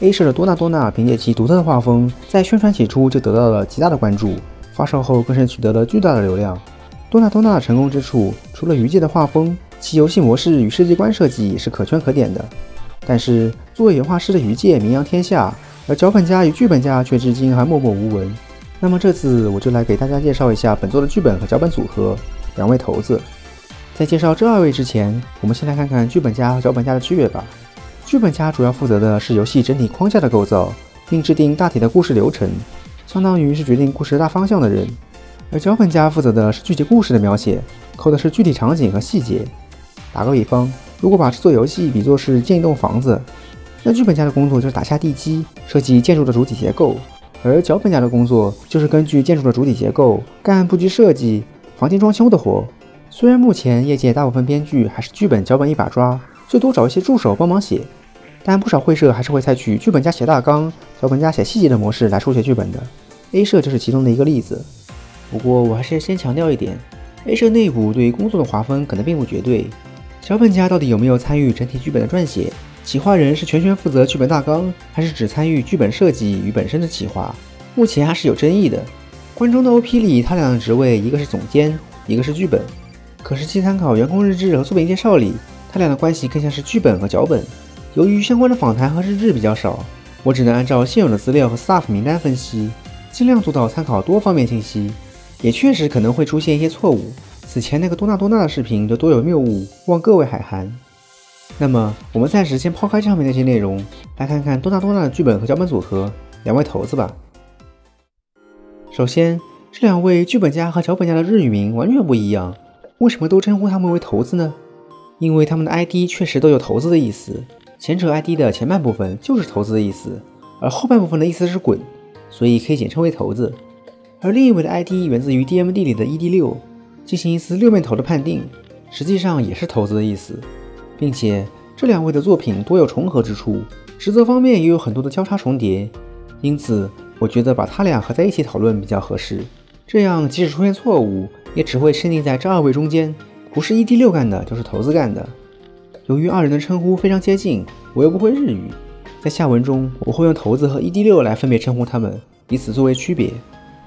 A 社的多纳多纳凭借其独特的画风，在宣传起初就得到了极大的关注，发售后更是取得了巨大的流量。多纳多纳的成功之处，除了愚界的画风，其游戏模式与世界观设计也是可圈可点的。但是，作为原画师的愚界名扬天下，而脚本家与剧本家却至今还默默无闻。那么这次我就来给大家介绍一下本作的剧本和脚本组合，两位头子。在介绍这二位之前，我们先来看看剧本家和脚本家的区别吧。剧本家主要负责的是游戏整体框架的构造，并制定大体的故事流程，相当于是决定故事大方向的人；而脚本家负责的是具体故事的描写，抠的是具体场景和细节。打个比方，如果把制作游戏比作是建一栋房子，那剧本家的工作就是打下地基，设计建筑的主体结构，而脚本家的工作就是根据建筑的主体结构干布局设计、房间装修的活。虽然目前业界大部分编剧还是剧本脚本一把抓，最多找一些助手帮忙写，但不少会社还是会采取剧本家写大纲、脚本家写细节的模式来书写剧本的。A 社就是其中的一个例子。不过我还是先强调一点， A 社内部对于工作的划分可能并不绝对。脚本家到底有没有参与整体剧本的撰写？企划人是全权负责剧本大纲，还是只参与剧本设计与本身的企划？目前还是有争议的。关中的 OP 里，他俩的职位一个是总监，一个是剧本。可实际参考员工日志和作品介绍里，他俩的关系更像是剧本和脚本。由于相关的访谈和日志比较少，我只能按照现有的资料和 staff 名单分析，尽量做到参考多方面信息。也确实可能会出现一些错误，此前那个多纳多纳的视频就多有谬误，望各位海涵。那么我们暂时先抛开上面那些内容，来看看多纳多纳的剧本和脚本组合，两位头子吧。首先，这两位剧本家和脚本家的日语名完全不一样，为什么都称呼他们为头子呢？因为他们的 ID 确实都有头子的意思，前者 ID 的前半部分就是头子的意思，而后半部分的意思是滚，所以可以简称为头子。而另一位的 ID 源自于 DMD 里的 ED6， 进行一次六面头的判定，实际上也是头子的意思，并且这两位的作品多有重合之处，职责方面也有很多的交叉重叠，因此我觉得把他俩合在一起讨论比较合适，这样即使出现错误，也只会限定在这二位中间，不是 ED6 干的就是头子干的。由于二人的称呼非常接近，我又不会日语，在下文中我会用头子和 ED6 来分别称呼他们，以此作为区别。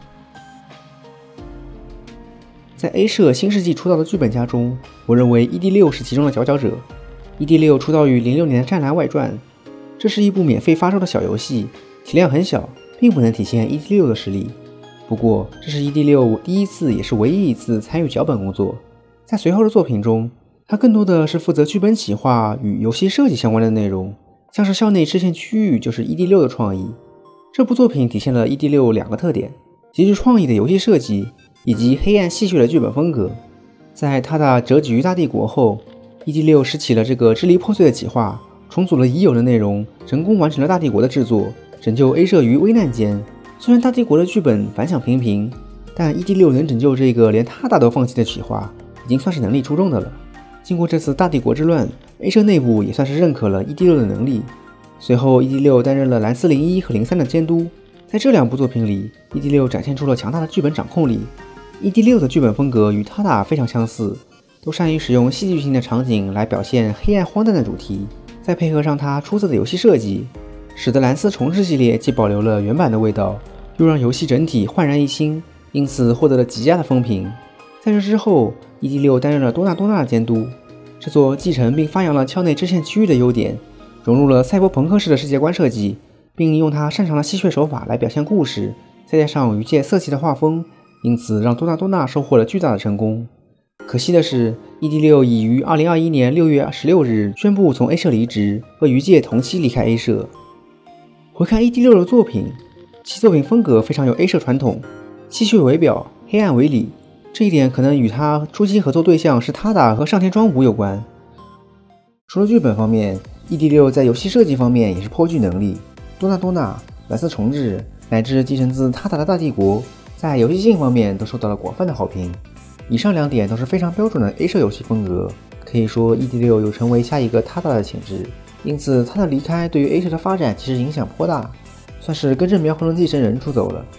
在 A 社新世纪出道的剧本家中，我认为 ED6 是其中的佼佼者。ED6 出道于06年的《战狼外传》，这是一部免费发售的小游戏，体量很小，并不能体现 ED6 的实力。不过，这是 ED6 第一次也是唯一一次参与脚本工作。在随后的作品中，他更多的是负责剧本企划与游戏设计相关的内容，像是校内支线区域就是 ED6 的创意。这部作品体现了 ED6 两个特点，极具创意的游戏设计以及黑暗戏谑的剧本风格。在他的折戟于大帝国后， ED6 拾起了这个支离破碎的企划，重组了已有的内容，成功完成了大帝国的制作，拯救 A 社于危难间。虽然大帝国的剧本反响平平，但 ED6 能拯救这个连他打都放弃的企划，已经算是能力出众的了。经过这次大帝国之乱， A 社内部也算是认可了 ED6 的能力。随后 ED6 担任了蓝斯01和03的监督，在这两部作品里， ED6 展现出了强大的剧本掌控力。ED6 的剧本风格与他打非常相似，都善于使用戏剧性的场景来表现黑暗荒诞的主题，再配合上他出色的游戏设计，使得蓝斯重置系列既保留了原版的味道，又让游戏整体焕然一新，因此获得了极佳的风评。在这之后， ED6 担任了多纳多纳的监督，制作继承并发扬了校内支线区域的优点，融入了赛博朋克式的世界观设计，并用他擅长的戏谑手法来表现故事，再加上愚界色系的画风，因此让多纳多纳收获了巨大的成功。可惜的是 ，ED6 已于2021年6月16日宣布从 A 社离职，和愚界同期离开 A 社。回看 ED6 的作品，其作品风格非常有 A 社传统，戏谑为表，黑暗为里，这一点可能与他初期合作对象是他打和上田庄武有关。除了剧本方面， ED6 在游戏设计方面也是颇具能力。多纳多纳、蓝斯重置乃至继承自他打的大帝国，在游戏性方面都受到了广泛的好评。以上两点都是非常标准的 A 社游戏风格，可以说 ED6 有成为下一个他打的潜质。因此他的离开对于 A 社的发展其实影响颇大，算是根正苗红的继承人出走了。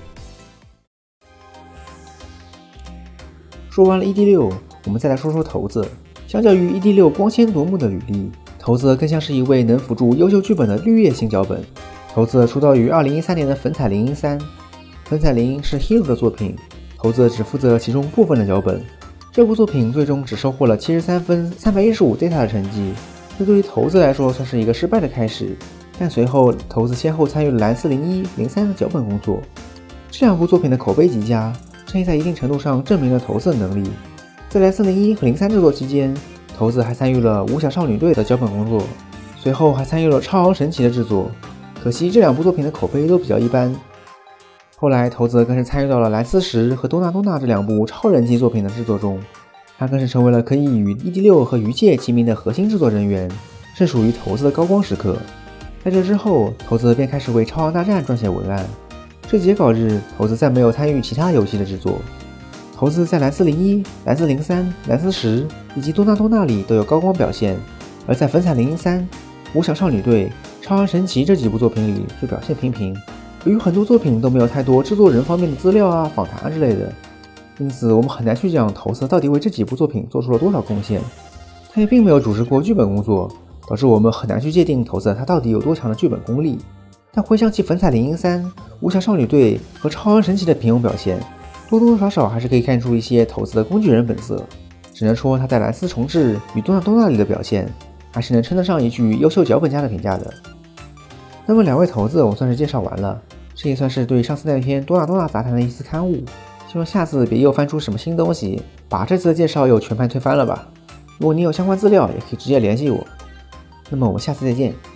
说完了 ED6， 我们再来说说头子。相较于 ED6 光鲜夺目的履历，头子更像是一位能辅助优秀剧本的绿叶型脚本。 骰子出道于2013年的《粉彩013》，《粉彩0》是 Hero 的作品，骰子只负责其中部分的脚本。这部作品最终只收获了73分315 data 的成绩，这对于骰子来说算是一个失败的开始。但随后骰子先后参与了蓝丝01、03的脚本工作，这两部作品的口碑极佳，这也在一定程度上证明了骰子的能力。在蓝丝01和03制作期间，骰子还参与了五小少女队的脚本工作，随后还参与了超昂神奇的制作，可惜这两部作品的口碑都比较一般。后来骰子更是参与到了蓝丝10和多纳多纳这两部超人气作品的制作中，他更是成为了可以与 ED6 和鱼界齐名的核心制作人员，是属于骰子的高光时刻。在这之后，骰子便开始为超昂大战撰写文案，这截稿日，骰子再没有参与其他游戏的制作。骰子在蓝丝01、蓝丝03、蓝丝10以及多纳多纳里都有高光表现，而在粉彩013、五小少女队、超昂神奇这几部作品里就表现平平。由于很多作品都没有太多制作人方面的资料啊、访谈之类的，因此我们很难去讲骰子到底为这几部作品做出了多少贡献。他也并没有主持过剧本工作，导致我们很难去界定骰子他到底有多强的剧本功力。但回想起粉彩013、五小少女队和超昂神奇的平庸表现，多多少少还是可以看出一些骰子的工具人本色。只能说他在蓝丝重置与多纳多纳里的表现，还是能称得上一句优秀脚本家的评价的。那么两位骰子我算是介绍完了，这也算是对上次那篇多纳多纳杂谈的一次刊物，希望下次别又翻出什么新东西，把这次的介绍又全盘推翻了吧。如果你有相关资料，也可以直接联系我。那么我们下次再见。